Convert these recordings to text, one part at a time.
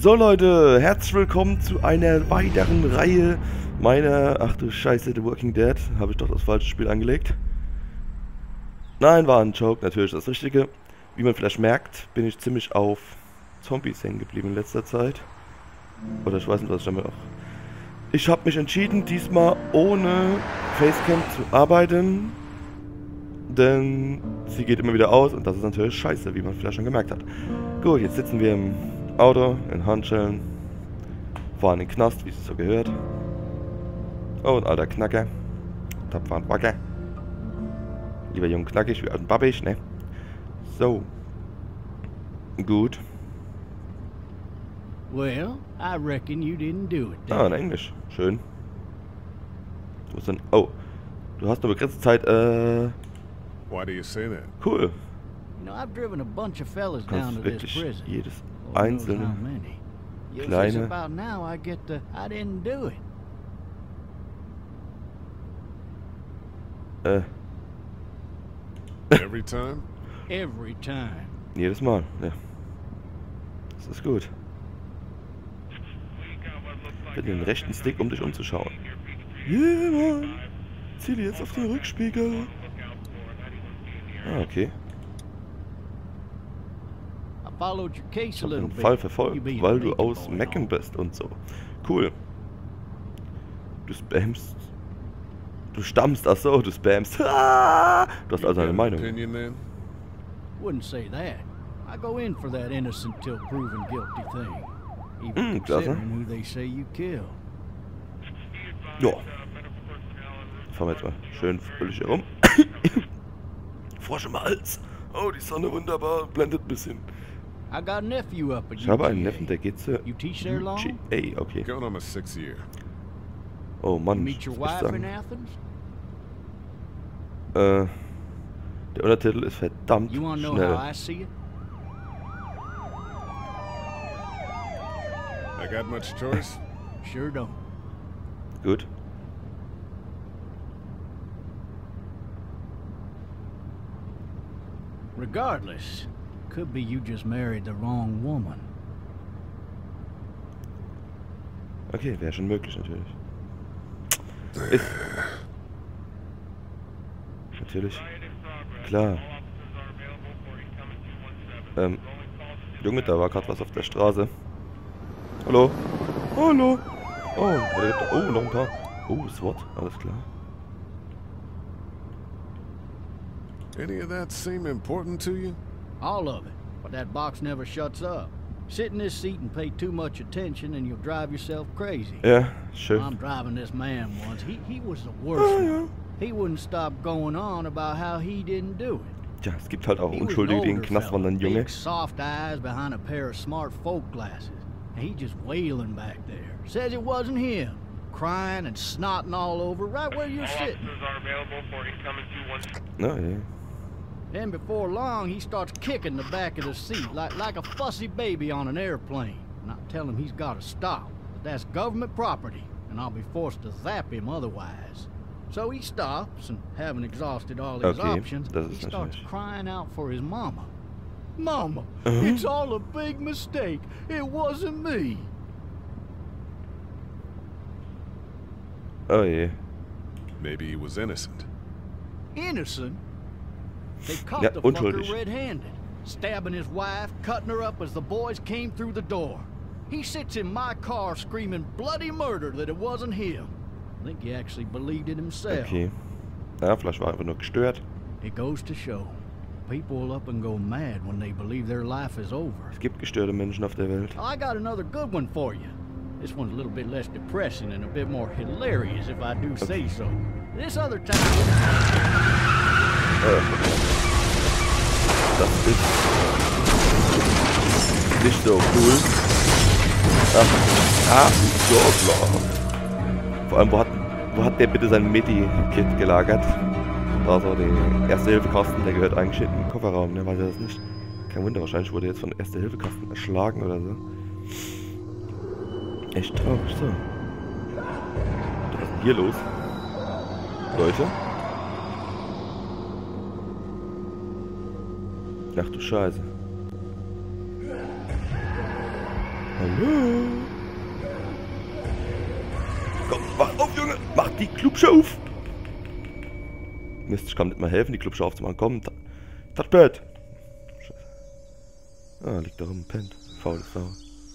So Leute, herzlich willkommen zu einer weiteren Reihe meiner... Ach du Scheiße, The Walking Dead. Habe ich doch das falsche Spiel angelegt. Nein, war ein Joke, natürlich das Richtige. Wie man vielleicht merkt, bin ich ziemlich auf Zombies hängen geblieben in letzter Zeit. Oder ich weiß nicht, was ich damit auch... Ich habe mich entschieden, diesmal ohne Facecam zu arbeiten. Denn sie geht immer wieder aus und das ist natürlich scheiße, wie man vielleicht schon gemerkt hat. Gut, jetzt sitzen wir im Auto, in Handschellen, fahren in den Knast, wie es so gehört. Oh, ein alter Knacker. Tapfer und wacker. Lieber jung knackig wie alt und babbig, ne? So. Gut. Well, I reckon you didn't do it. Ah, in Englisch. Schön. Du musst dann... Oh. Du hast nur begrenzte Zeit, Why do you say that? Cool. You know, I've driven a bunch of fellas Du down kannst to this wirklich prison. jedes Lord knows einzelne... how many. It's kleine- about now I get the I didn't do it. Every time? Every time. Jedes Mal, ja. Das ist gut. Mit den rechten Stick, um dich umzuschauen. Jemand! Ziele jetzt auf den Rückspiegel. Ah, okay. I followed your case Ich a hab little den bit. Fall You verfolgt, being weil a du Lincoln aus boy and Mecken all. bist und so. Cool. Du spamst. Du stammst, ach so, du spamst. Ah! Du hast You also got eine an Meinung. opinion then? Wouldn't say that. I go in for that innocent till proven guilty thing. Even klasse. considering who they say you killed. Ja. Fahren wir jetzt mal schön fröhlich hier rum. Frosch im Hals. Oh, die Sonne wunderbar, blendet ein bisschen. I got a nephew up at Ich habe einen UGA. Neffen, der geht zur You teach there long? UGA, okay. Going on my 6th year. Oh You Mann, meet your was wife soll ich in sagen? Athens? Der Untertitel ist verdammt You wanna know how schnell. I see it? I got much choice? Sure don't. Gut. Regardless, could be you just married the wrong woman. Okay, wäre schon möglich natürlich. Ist. Natürlich. Klar. Junge, da war gerade was auf der Straße. Hallo? Hallo? Oh, oh, noch ein paar. Oh, SWAT, alles klar. Any of that seem important to you? All of it. But that box never shuts up. Sit in this seat and pay too much attention and you'll drive yourself crazy. Ja, schön. I'm driving this man once. He was the worst one. He wouldn't stop going on about how he didn't do it. Ja, es gibt halt auch He was an Unschuldige, die in den older Knast fella, wandern, Junge. big soft eyes behind a pair of smart folk glasses. And he just wailing back there. Says it wasn't him. Crying and snotting all over right where you're sitting. Na, ja. Then before long, he starts kicking the back of the seat like a fussy baby on an airplane. And I tell him he's got to stop. That's government property, and I'll be forced to zap him otherwise. So he stops, and having exhausted all his Okay, options, das he ist starts natürlich- crying out for his mama. Mama, it's all a big mistake. It wasn't me. Oh je. Maybe he was innocent. Innocent? They caught Ja, the fucker unschuldig. red-handed, stabbing his wife, cutting her up as the boys came through the door. He sits in my car screaming bloody murder that it wasn't him. I think he actually believed it himself. Okay. Ja, vielleicht war er einfach nur gestört. It goes to show, people will up and go mad when they believe their life is over. Es gibt gestörte Menschen auf der Welt. I got another good one for you. This one's a little bit less depressing and a bit more hilarious if I do say so. This other time... Das ist nicht so cool. Ach, so klar. Vor allem, wo hat der bitte sein Medi-Kit gelagert? Da so der Erste-Hilfe-Kasten, der gehört eigentlich in den Kofferraum, ne? Weiß er das nicht? Kein Wunder, wahrscheinlich wurde er jetzt von Erste-Hilfe-Kasten erschlagen oder so. Echt traurig, so. Was ist denn hier los? Leute? Ach du Scheiße. Hallo? Komm, mach auf, Junge! Mach die Klubsche auf! Mist, ich kann nicht mal helfen, die Klubsche aufzumachen. Komm, Touchpad! Ah, liegt da rum, pennt. Faule Sau.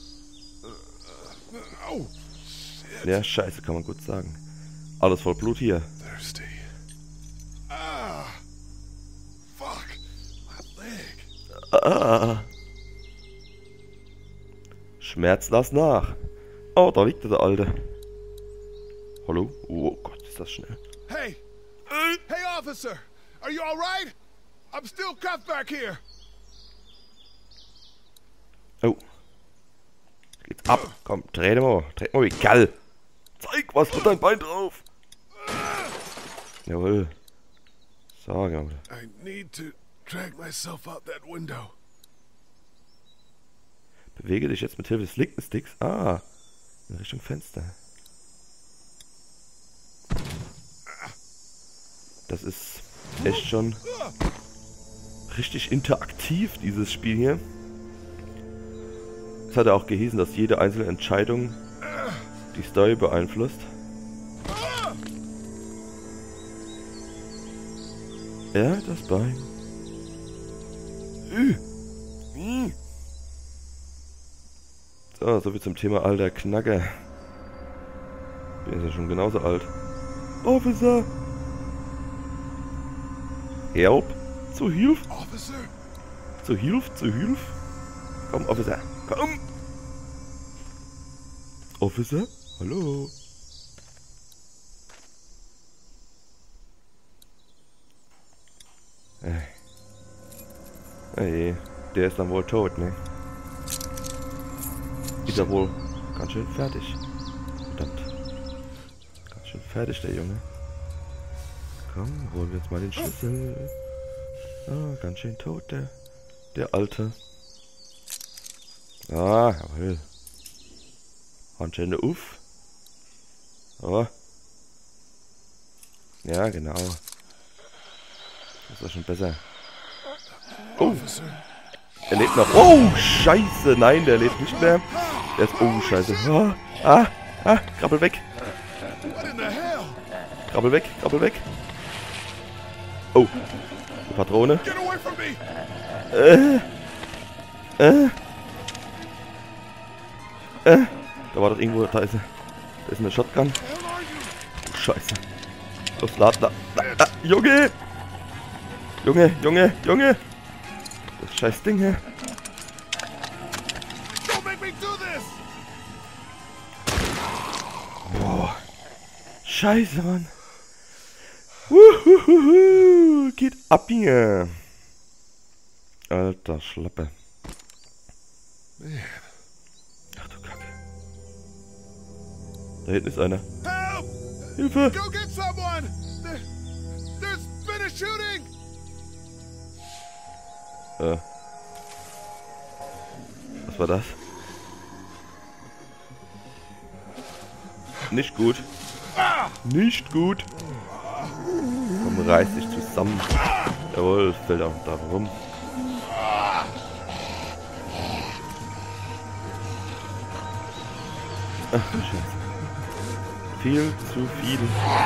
Ja, scheiße, kann man gut sagen. Alles voll Blut hier. Thirsty. Ah! Fuck! My leg. Ah. Schmerz lass nach. Oh, da liegt der Alte. Hallo? Oh Gott, ist das schnell. Hey! Hey, officer! Are you alright? I'm still cuffed back here! Oh. Geht's ab. Komm, dreh mal wie Kall. Zeig, was mit dein Bein drauf. Jawohl. So, genau. I need to drag myself out that window. Bewege dich jetzt mit Hilfe des linken Sticks. Ah. In Richtung Fenster. Das ist echt schon richtig interaktiv, dieses Spiel hier. Es hat ja auch gehießen, dass jede einzelne Entscheidung die Story beeinflusst. Ja, das Bein. So, soviel zum Thema alter Knacker. Bin ja schon genauso alt. Officer! Help! Zu Hilfe! Officer? Zu Hilfe! Zu Hilfe! Komm, Officer! Komm! Officer? Hallo? Ey, der ist dann wohl tot, ne? Ist er wohl ganz schön fertig. Verdammt. Ganz schön fertig, der Junge. Komm, holen wir jetzt mal den Schlüssel. Ah, ganz schön tot, der Alte. Ah, jawohl. Handschelle auf. Oh. Ja, genau. Das ist schon besser. Oh, er lebt noch. Oh, scheiße. Nein, der lebt nicht mehr. Der ist... Oh, scheiße. Krabbel weg. Krabbel weg, krabbel weg. Oh, eine Patrone. Da war das irgendwo... Da ist eine Shotgun. Oh, scheiße. Los, lad. Junge! Junge! Das scheiß Ding hier. Boah. Scheiße, Mann. Geht ab hier. Alter Schlappe. Ach du Kacke. Da hinten ist einer. Hilfe! Go get someone! There's been a shooting! Was war das? Nicht gut. Nicht gut. Komm, reiß dich zusammen. Jawohl, fällt auch da rum. Ach du Scheiße. Viel zu viel.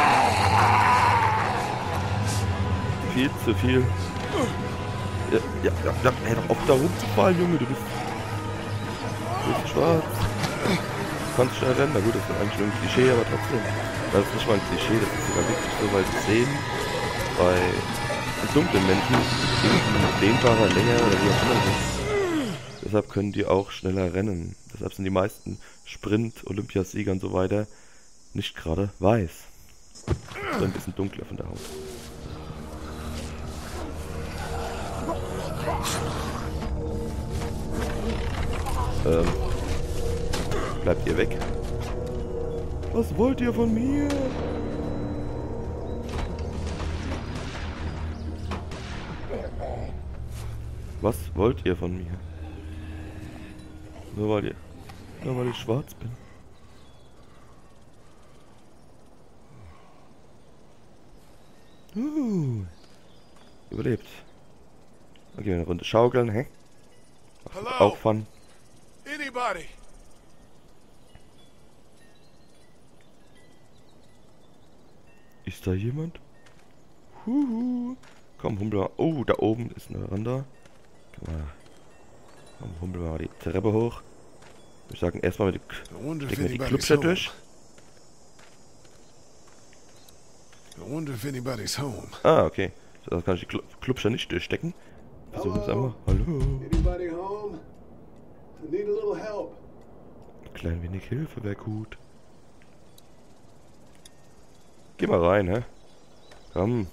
Viel zu viel. Ja, hör doch auf da rumzufallen, Junge, du bist schwarz. Du kannst schnell rennen, na gut, das ist eigentlich nur ein Klischee, aber trotzdem. Das ist nicht mal ein Klischee, das ist sogar wirklich so, weil sie sehen, bei dunklen Menschen sind dehnbarer, länger oder wie auch immer ist. Deshalb können die auch schneller rennen. Deshalb sind die meisten Sprint-Olympiasieger und so weiter nicht gerade weiß. So ein bisschen dunkler von der Haut. Bleibt ihr weg? Was wollt ihr von mir? Was wollt ihr von mir? Nur weil ich schwarz bin. Überlebt. Okay, eine Runde schaukeln, hä? Auch Fun. Anybody? Ist da jemand? Huhu. Komm, humpel mal. Oh, da oben ist eine Veranda. Komm, humpel mal die Treppe hoch. Ich würde sagen, erstmal stecken wir die Clubscher durch. Ah, okay. Da kann ich die Clubscher nicht durchstecken. Versuchen wir es einmal. Hallo. Ein klein wenig Hilfe wäre gut. Geh mal rein, hä? Komm.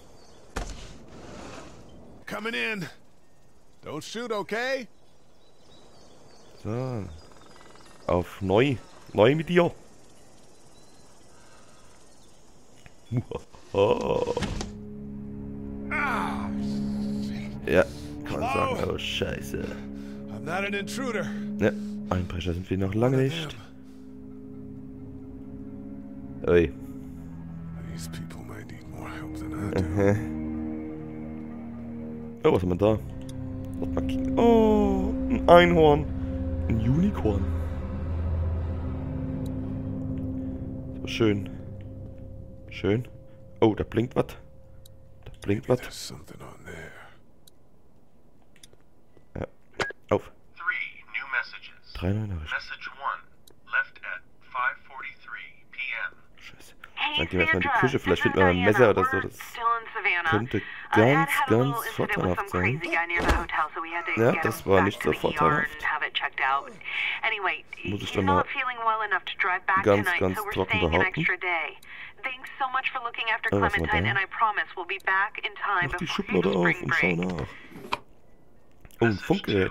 Coming in. Don't shoot, okay? So. Auf neu. Neu mit dir. Ja, kann man sagen. Oh, scheiße. I'm not an intruder. Ja, Einbrecher sind wir noch lange nicht. Ui. These people might need more help than I do. Oh, was haben wir da? Warte mal kicken. Oh, ein Einhorn. Ein Unicorn. So schön. Schön. Oh, da blinkt was. Da blinkt was. There's something on there. Ja. Auf. 3 neue Nachrichten. Message 1, left at 5:43 p.m. Scheiße. Dann gehen wir erstmal in die Küche. Vielleicht finden wir ein Messer oder so. Das könnte ganz, ganz vorteilhaft sein. Ja, das war nicht so vorteilhaft. Muss ich dann mal ganz, ganz trocken behaupten. Oh, was war da? Mach die Schublade auf und schau nach. Oh, ein Funkgerät.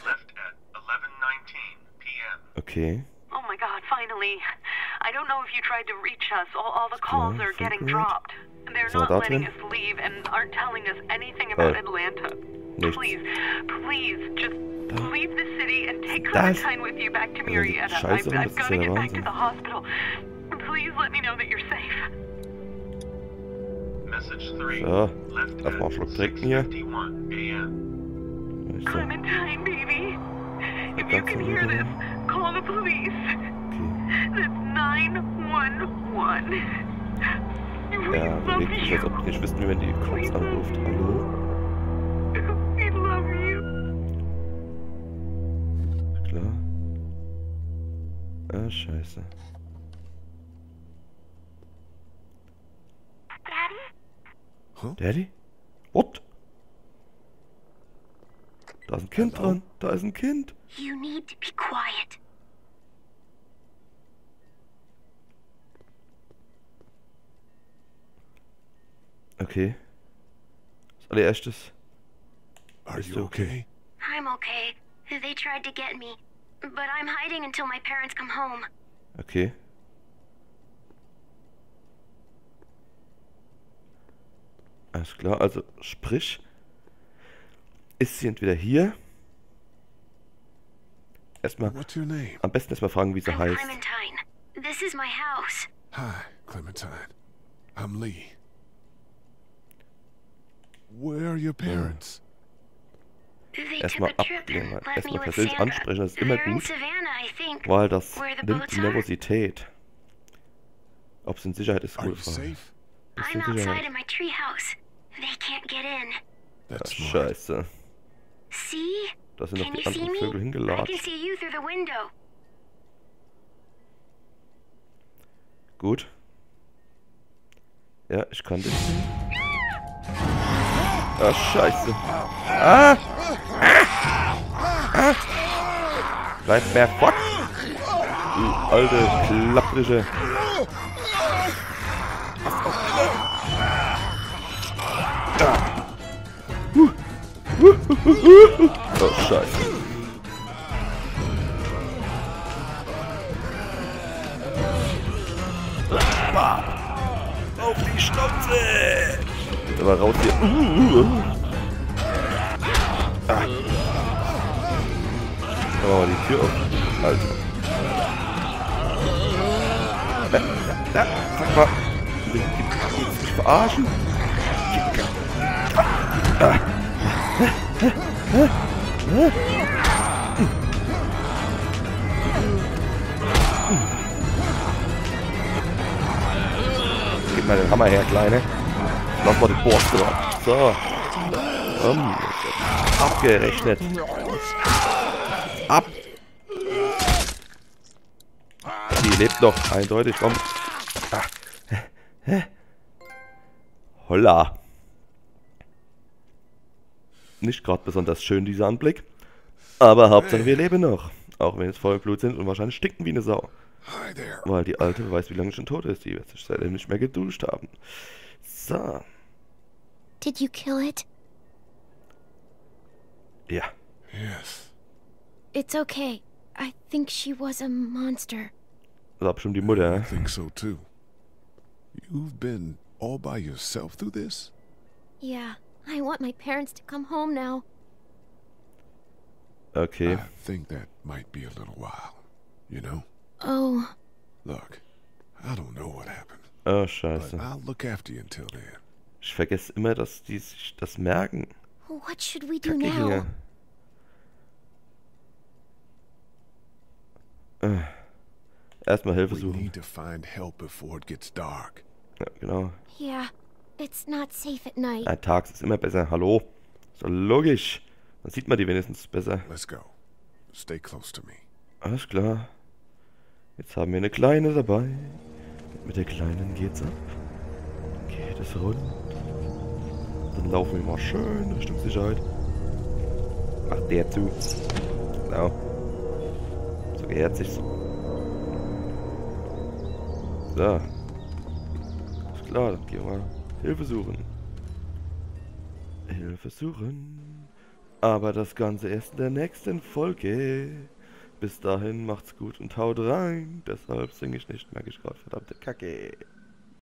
Okay. Oh my God, finally. I don't know if you tried to reach us. All the calls are getting dropped. They're not letting us leave and aren't telling us anything about Atlanta. Please, please, just leave the city and take Clementine with you back to Murrieta. I've got to get back to the hospital. Please let me know that you're safe. Message 3, So, left lass mal einen at Schluck trinken hier. 6:51 a.m. Clementine, baby. If you can hear this, call the police. Okay. That's 911. We Ja, love bewegt sich, als ob die nicht wissen, wie man die Cops anruft. Hallo? We love you. Klar. Ah, scheiße. Daddy? Daddy? What? Da ist ein Kind dran. Da ist ein Kind. You need to be quiet. Okay. Als allererstes. Are Bist you du okay? I'm okay. They tried to get me, but I'm hiding until my parents come home. Okay. Alles klar, also sprich, ist sie entweder hier? Erstmal, What's your name? am besten erstmal fragen, wie sie I'm heißt. Clementine. This is my house. Hi, Clementine. I'm Lee. Where are your parents? They Erstmal took a trip abklären, and left me erstmal with persönlich Santa. ansprechen, das ist immer They're in gut, Savannah, I think. weil das Where the nimmt boats die are. Nervosität. Ob sie in Sicherheit ist, Are gute you Frage. safe? Ist sie I'm in outside Sicherheit? in my treehouse. They can't get in. That's Ja, smart. scheiße. See? Da sind noch Can die you see anderen me? Vögel I can hingelatscht. see you through the window. Gut. Ja, ich kann dich sehen. Ah, scheiße. Ah! Ah! Bleib mehr fort! Du alte, klapprige. Oh, scheiße. Auf die Schnauze! Jetzt aber raus hier. Ah. Oh, die Tür auf. Alter. Sag mal. Willst du mich verarschen? Ah. mal den Hammer her, Kleine. Lass mal den Borsten ab. So. Abgerechnet. Ab. Die lebt noch, eindeutig. Komm. Holla. Nicht gerade besonders schön, dieser Anblick. Aber Hauptsache, wir leben noch. Auch wenn wir jetzt voll im Blut sind und wahrscheinlich stinken wie eine Sau. Weil die Alte, wer weiß, wie lange schon tot ist. Die wird sich seitdem nicht mehr geduscht haben. So. Did you kill it? Ja. Yes. It's okay. I think she was a monster. Das war bestimmt die Mutter, I hä? think so too. You've been all by yourself through this? Yeah, I want my parents to come home now. Okay. I think that might be a little while, you know? Oh. Look, I don't know what happened, Oh, but scheiße. I'll look after you until then. Ich vergesse immer, dass die sich das merken. What should we do Kacke now? hier. Erstmal Hilfe We suchen. need to find help before it gets dark. Ja, genau. Yeah, it's not safe at night. Tags ist immer besser. Hallo? Ist doch logisch. Dann sieht man die wenigstens besser. Let's go. Stay close to me. Alles klar. Jetzt haben wir eine Kleine dabei. Mit der Kleinen geht's ab. Dann geht es rund. Dann laufen wir mal schön Richtung Sicherheit. Macht der zu. Genau. So gehört sich's. So. Ist klar, dann gehen wir Hilfe suchen. Hilfe suchen. Aber das Ganze erst in der nächsten Folge. Bis dahin macht's gut und haut rein. Deshalb singe ich nicht, merke ich gerade, verdammte Kacke.